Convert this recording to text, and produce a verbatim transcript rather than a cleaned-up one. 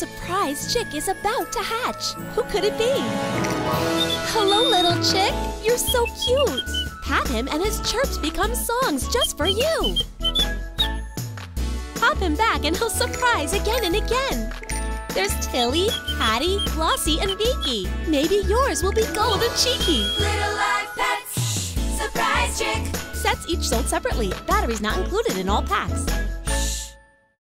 surprise chick is about to hatch. Who could it be? Hello, little chick. You're so cute. Pat him and his chirps become songs just for you. Pop him back and he'll surprise again and again. There's Tilly, Patty, Flossie, and Beaky. Maybe yours will be gold and cheeky. Little Live Pets, surprise chick. Sets each sold separately. Batteries not included in all packs.